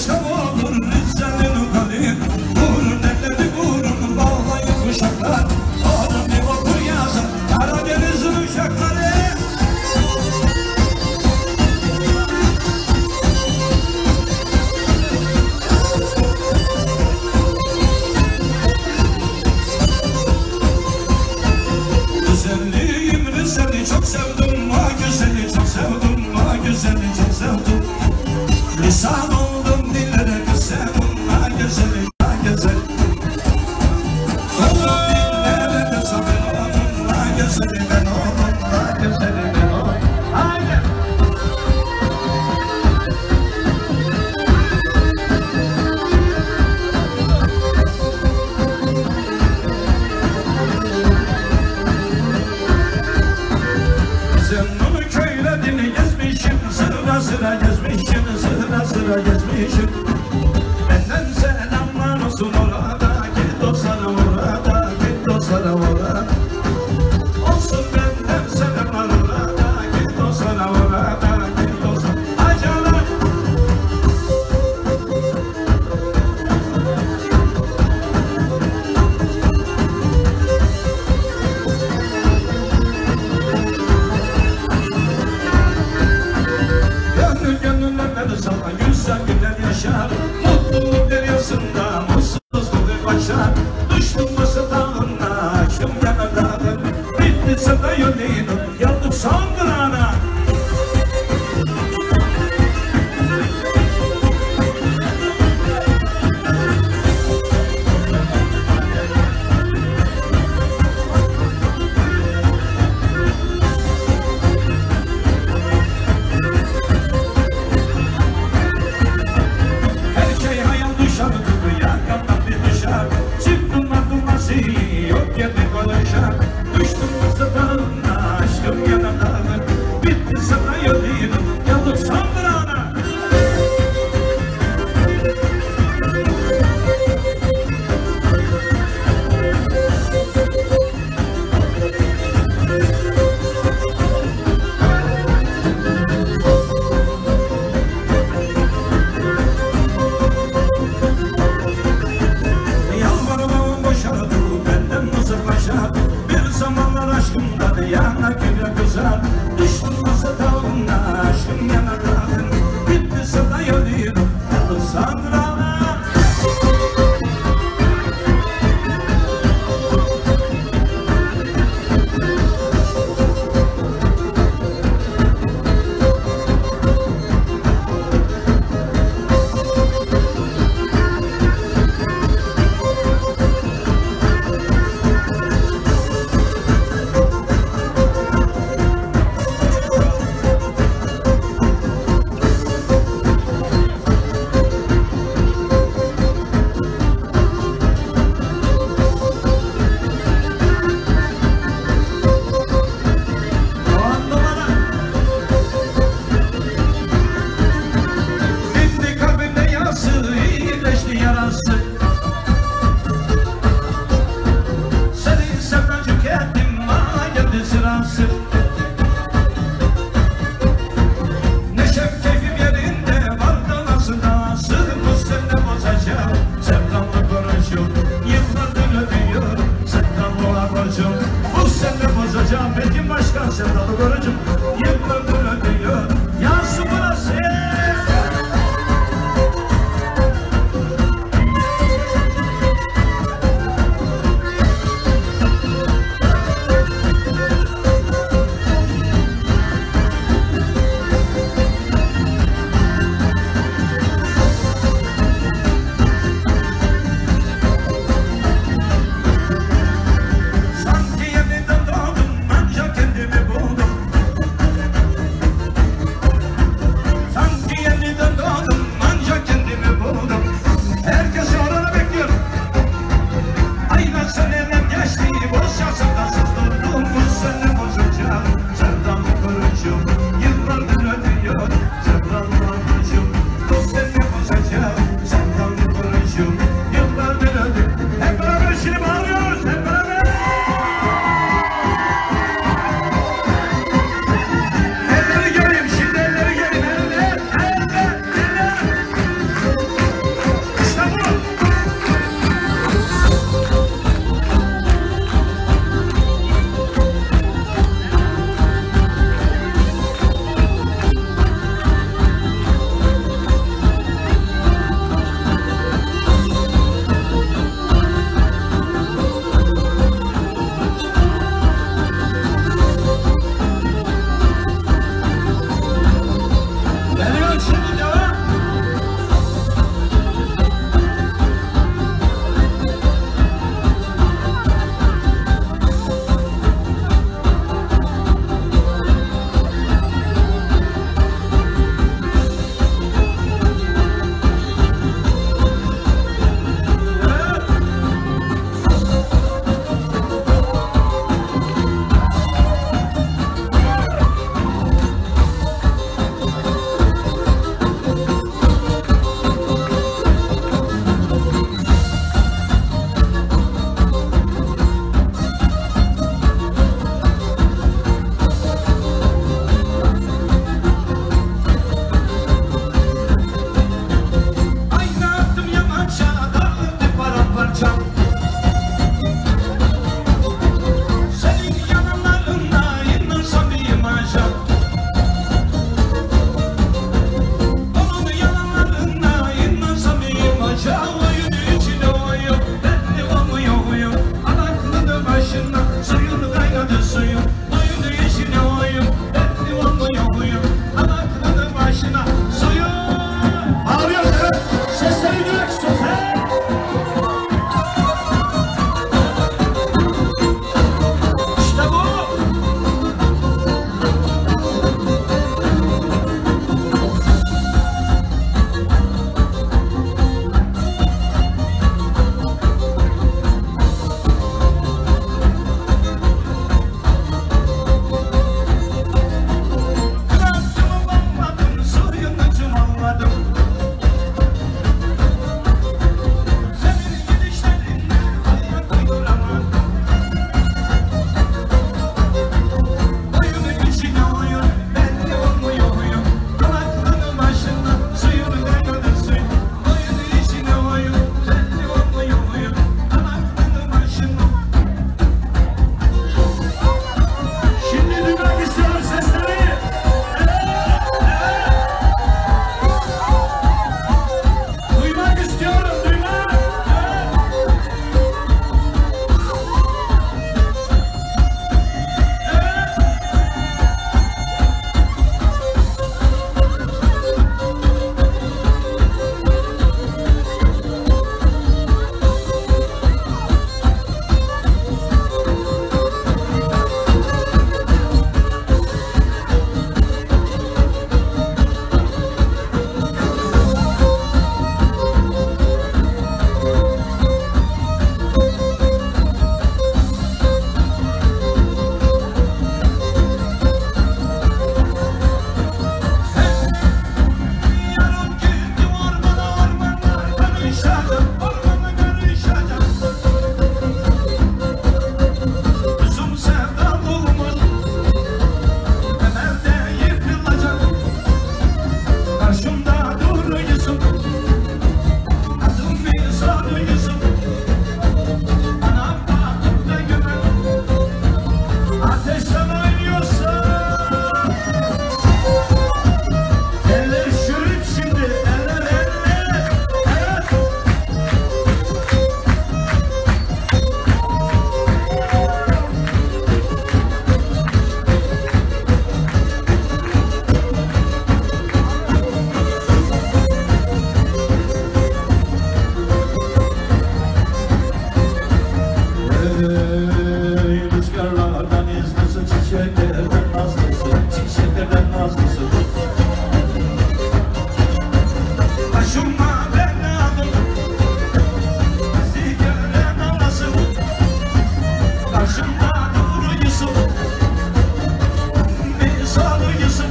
başka olur Rize'nin ukalı. Vurun elleri vurun bağlayın kuşaklar. Oğlum bir okur yazın Karadeniz'in uşakları. Güzelliğim Rize'ni çok sevdim, ha güzeli çok sevdim, ha güzeli çok sevdim. Lisan oldum dillere kız sevdim, ha güzeli, ha güzeli. Oldum dillere kız sevdim, ha güzeli ben oldum, ha güzeli ben oldum. Haydi! Zennunu köylerini gezmişim, sıra sıra gezmişim, sıra sıra gezmişim. Benden selamlar olsun orada, git dostlara orada, git dostlara orada. Olsun benden selamlar orada, git dostlara orada, git dostlara. Acalar! Gönül gönüllerde sana güzel günler yaşar. Mutluluk deryasında mutsuzluk başlar. Düştüm bası dağına, aşkım yana dağın. Bitti sana yolunu, yandım son durağına. Her şey hayal dışarı yakamdan bir düşer. Çıktım durması yok yerine konuşar. Düştüm bası dağına, aşkım yana dağın. Bitti sana yolunu, yandım son durağına. Yalvarmam boşardı benden uzaklaşar. Bir zamanlar aşkımdan yana güle kızar. Düştüm masa dağına, aşkım yana dağın. Bitti sana yolunu, yandım son durağına. başıma beladım. Bizi gören anlasın, karşımda dur Yusuf. Bir sor Yusuf,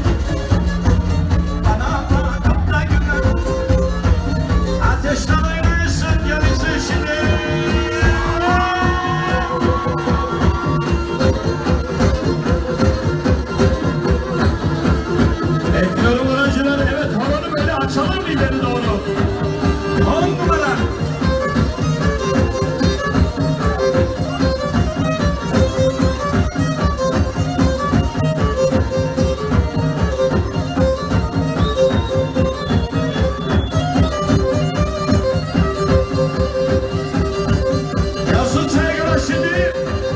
bana kapla günah. Ateşten oynayısın gelirsin şimdi. Bekliyorum öğrenciler, evet havanı böyle açalım ileri doğru. 10 numara. Yazın saygılar şimdi.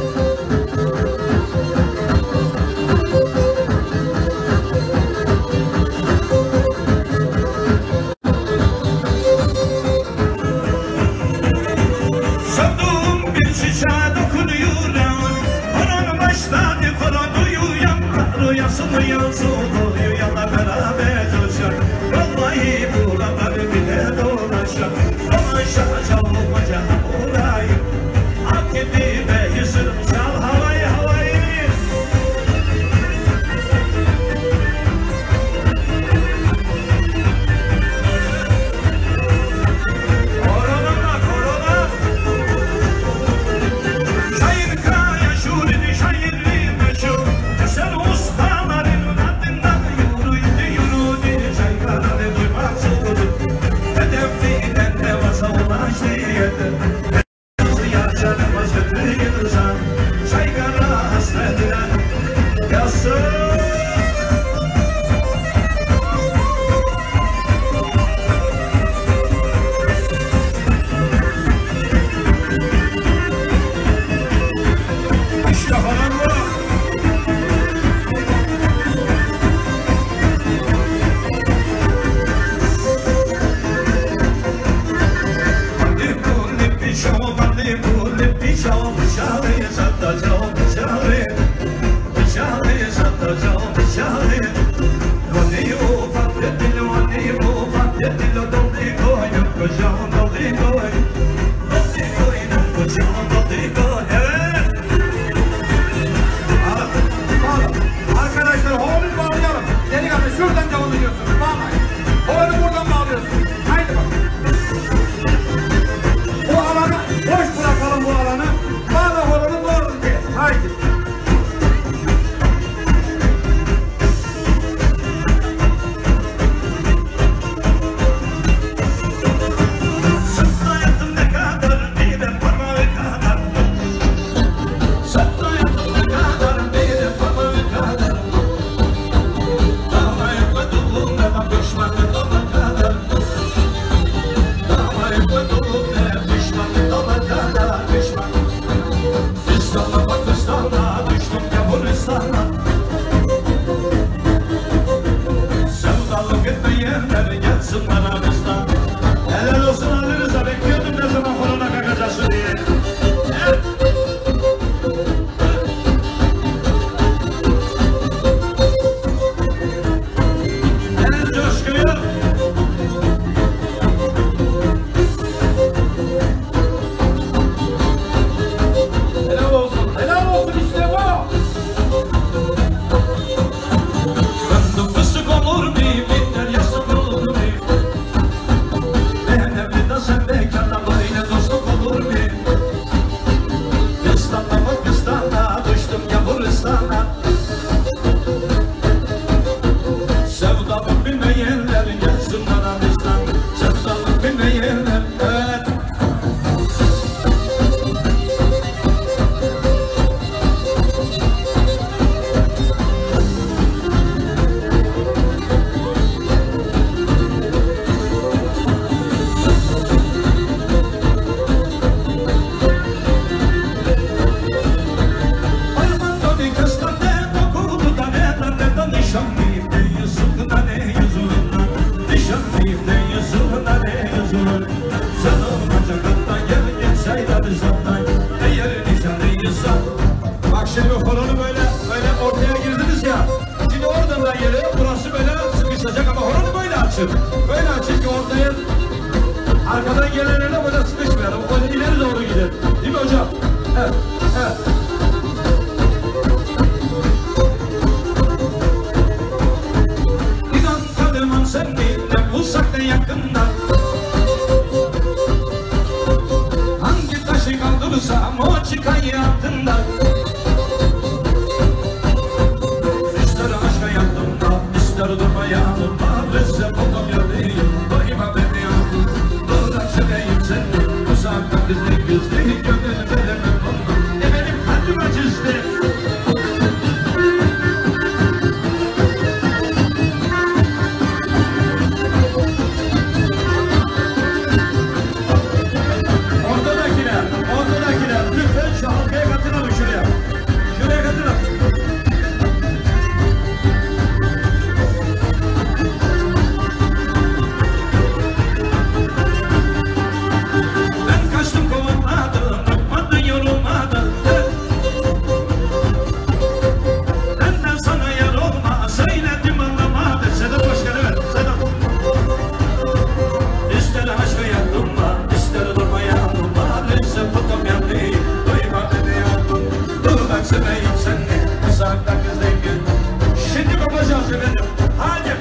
Savduğum bir çiçeğe dokunuyorum. Koronun başladı, koronu uyuyan. Rüyasını yazılı, rüyala beraber coşar. Vallahi buraları bile dolaşar. Dolaşacağım bacana uğrayım. Ak gibi be yüzüm çal havayı havayı. Korona korona. Şair kaya şuridi şairli meşhur. Sen ustaların adından yürüdü şairleri duymak sıkıldı. Hedefliğinden de varsa ulaştı yeter. Yaşanmaz kötü insan şairlara hasretine yazsın. İşte falan bu. Hadi bu lipi şov, hadi bu lipi şov. Dışarıya satacağım dışarı. Dışarıya satacağım dışarı. Hadi ufak dedil, hadi ufak dedil. Doldu koyun kocam doldu koy. Doldu koyun kocam doldu koy. Evet. Arkadaşlar horonu bağlayalım. Delikanlı şuradan devam ediyorsunuz. Bağlayın. Horonu buradan bağlıyorsunuz. Haydi bakalım. Bu alanı boş bırakalım bu alanı. Bağla horonu doğru diye. Haydi. Sırtla yattım ne kadar, bir de parmağı kadar. Sırtla yattım ne kadar, bir de parmağı kadar. Dağla yapmadım ne de pişmanlık ona kadar. Dağla yapmadım ne pişmanlık ona kadar. Pişman. İstanbul'a bak İstanbul'a, düştüm Yavuristan'a. Sevdalık etmeyenler gelsin aramızdan. Helal olsun halinize, bekliyordum ne zaman korona kakacası diye. Evet. En coşkuyu. Helal olsun. Helal olsun işte bu. Fındık fıstık olur mu? Binler yastık olur mu? Ben evli de sen bekarda böyle dostluk olur mu? İstanbul'a bak İstanbul'a, düştüm Yavuristan'a. Sevdalık bilmeyenler gelsin aramızdan. Sevdalık bilmeyenler, evet. Armando bir kızdan ne dokudu da ne danışanlıyım ne yüzünden ne yüzünden. Nişanlıyım ne yüzünden ne yüzünden. Canım acıktan gel gitseyler zaten. Eğer nişanlıysan. Bak şimdi horonu böyle ortaya girdiniz ya. Şimdi oradan da yere burası böyle sıkışacak ama horonu böyle açın. Böyle açın ki ortaya Arkadan gelenlerle böyle sıkışmayalım. O ileri doğru gidelim. Değil mi hocam? Evet. Evet. İnan tanımam seninle uzakta yakında. Hangi taşı kaldırsam o çıkar altında. İster aşka yanımda, ister durma yanımda. Bize buldum yerdeyim, doyma beni yandım. Bırak seveyim seni, uzakta gizli gizli. Gönlünü veremem olmam, benim kalbim acizdi. Ortadakiler, lütfen şu halkaya katılın şuraya. Şuraya katılın. Ben kaçtım kovulmadım, bakmadın yorulmadın. Benden sana yer olma, söyledim anlamadın. Sedat Başkanı ver, Sedat. İster aşka yanılma, ister durma yanılma. Neyse tutum yanayım, duyma beni yandım. Dur ben seveyim seni, uzakta kızlayım gel. Şimdi kopacağız efendim, hadi.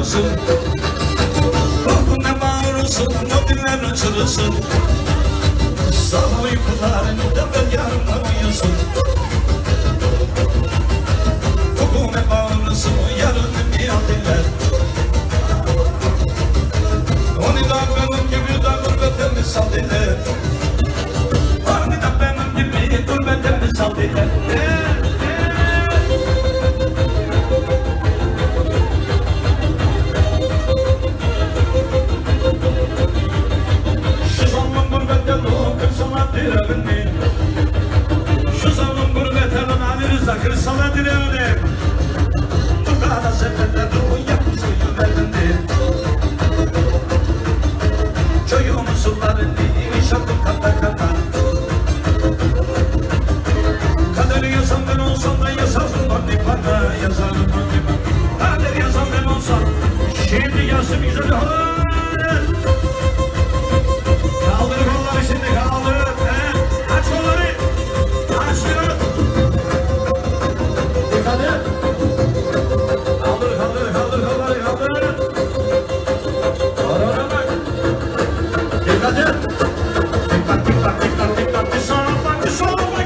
açılırsın. Korkuna bağırırsın, o diller açılırsın. Sabah uykularında ben yarına uyuyorsun. Korkuna bağırırsın, yarını bir adiller. Onu da benim gibi de gurbete misal diller. Onu da benim gibi gurbete misal diller. Şu zaman gurbete lan zakır sana dileğini. Bu kadar seferde ruhun yapmış yüreğinde. Çocuğun usullarını şakım kata kata. Kaderi yazan ben olsam da yazarım bana bana, yazarım bana. Kaderi yazan ben olsam şimdi yazım güzel olur. Kaldır kolları şimdi kaldır. Aç kolları. Açın. Dikkat et. Kaldır kaldır kaldır kolları kaldır. Oraya bak. Dikkat et. Dikkat dikkat dikkat dikkat. Bir sağa bak bir sola bak.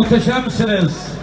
Muhteşemsiniz.